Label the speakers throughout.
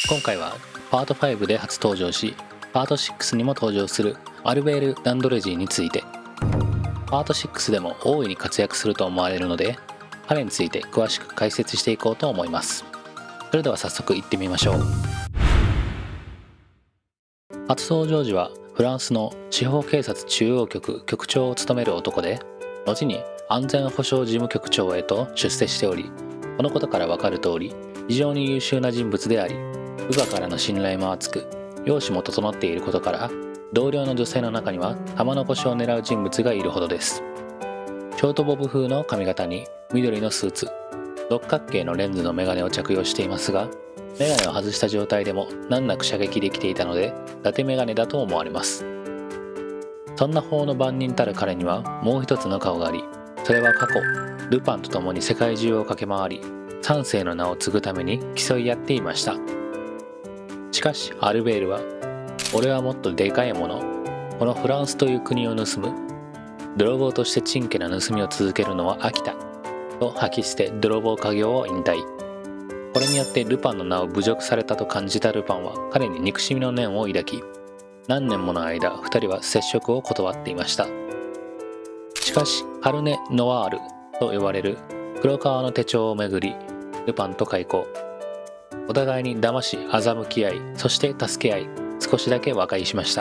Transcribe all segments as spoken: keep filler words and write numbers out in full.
Speaker 1: 今回はパートファイブで初登場し、パートシックスにも登場するアルベール・ランドレジーについて、パートシックスでも大いに活躍すると思われるので、彼について詳しく解説していこうと思います。それでは早速行ってみましょう。初登場時はフランスの司法警察中央局局長を務める男で、後に安全保障事務局長へと出世しており、このことから分かる通り非常に優秀な人物であり、部下からの信頼も厚く、容姿も整っていることから、同僚の女性の中には玉の腰を狙う人物がいるほどです。ショートボブ風の髪型に緑のスーツ、六角形のレンズのメガネを着用していますが、メガネを外した状態でも難なく射撃できていたので、伊達メガネだと思われます。そんな法の番人たる彼にはもう一つの顔があり、それは過去ルパンと共に世界中を駆け回り、三世の名を継ぐために競い合っていました。しかしアルベールは、俺はもっとでかいもの、このフランスという国を盗む、泥棒としてちんけな盗みを続けるのは飽きたと吐き捨て泥棒家業を引退。これによってルパンの名を侮辱されたと感じたルパンは彼に憎しみの念を抱き、何年もの間ふたりは接触を断っていました。しかしカルネ・ノワールと呼ばれる黒革の手帳をめぐり、ルパンと開口。お互いに騙し欺き合い、そして助け合い、少しだけ和解しました。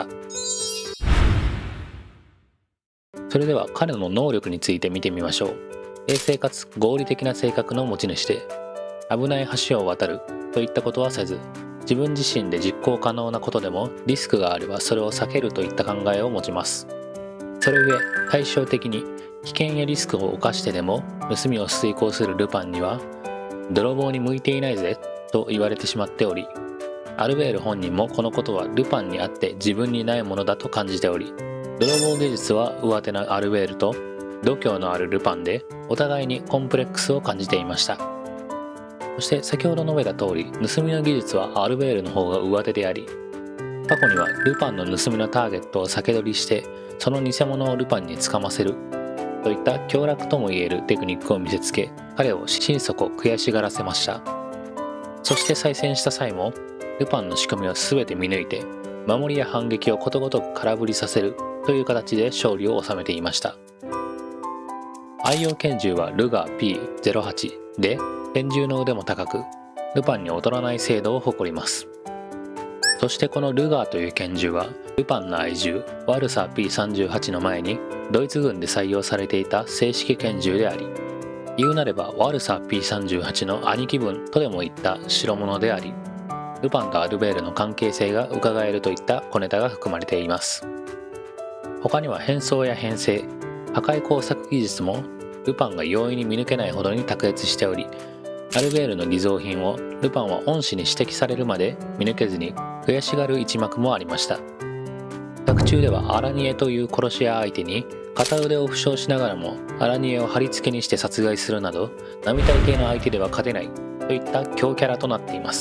Speaker 1: それでは彼の能力について見てみましょう。冷静かつ合理的な性格の持ち主で、危ない橋を渡るといったことはせず、自分自身で実行可能なことでもリスクがあればそれを避けるといった考えを持ちます。それゆえ対照的に危険やリスクを冒してでも盗みを遂行するルパンには、泥棒に向いていないぜと言われてしまっており、アルベール本人もこのことはルパンにあって自分にないものだと感じており、泥棒技術は上手なアルベールと度胸のあるルパンでお互いにコンプレックスを感じていました。そして先ほど述べた通り、盗みの技術はアルベールの方が上手であり、過去にはルパンの盗みのターゲットを先取りしてその偽物をルパンにつかませるといった凶楽ともいえるテクニックを見せつけ、彼を心底悔しがらせました。そして再戦した際もルパンの仕組みを全て見抜いて、守りや反撃をことごとく空振りさせるという形で勝利を収めていました。愛用拳銃はルガー ピーゼロはち で、拳銃の腕も高く、ルパンに劣らない精度を誇ります。そしてこのルガーという拳銃は、ルパンの愛銃ワルサー ピーさんじゅうはち の前にドイツ軍で採用されていた正式拳銃であり、言うなればワルサー ピーさんじゅうはち の兄貴分とでも言った代物であり、ルパンとアルベールの関係性が伺えるといった小ネタが含まれています。他には変装や編成、破壊工作技術もルパンが容易に見抜けないほどに卓越しており、アルベールの偽造品をルパンは恩師に指摘されるまで見抜けずに悔しがる一幕もありました。作中ではアラニエという殺し屋相手に片腕を負傷しながらもアラニエを貼り付けにして殺害するなど、並大抵の相手では勝てないといった強キャラとなっています。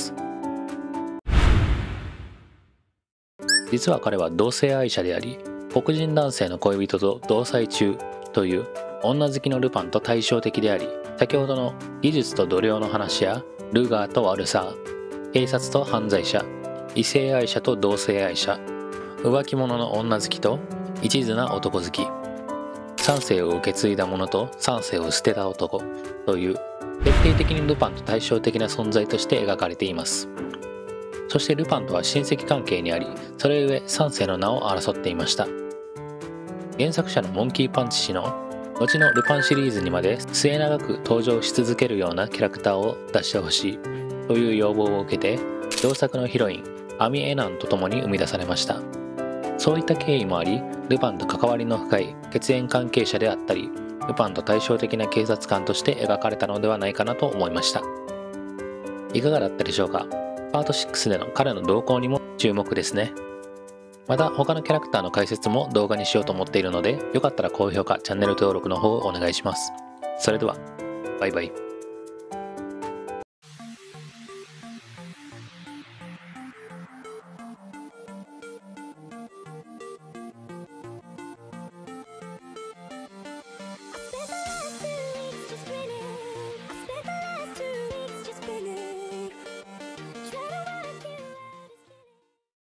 Speaker 1: 実は彼は同性愛者であり、黒人男性の恋人と同棲中という女好きのルパンと対照的であり、先ほどの技術と度量の話やルガーとワルサー、警察と犯罪者、異性愛者と同性愛者、浮気者の女好きと一途な男好き、三世を受け継いだ者と三世を捨てた男という徹底的にルパンと対照的な存在として描かれています。そしてルパンとは親戚関係にあり、それゆえ三世の名を争っていました。原作者のモンキーパンチ氏の後のルパンシリーズにまで末永く登場し続けるようなキャラクターを出してほしいという要望を受けて、同作のヒロインアミ・エナンと共に生み出されました。そういった経緯もあり、ルパンと関わりの深い血縁関係者であったり、ルパンと対照的な警察官として描かれたのではないかなと思いました。いかがだったでしょうか。パートシックスでの彼の動向にも注目ですね。また他のキャラクターの解説も動画にしようと思っているので、よかったら高評価、チャンネル登録の方をお願いします。それでは、バイバイ。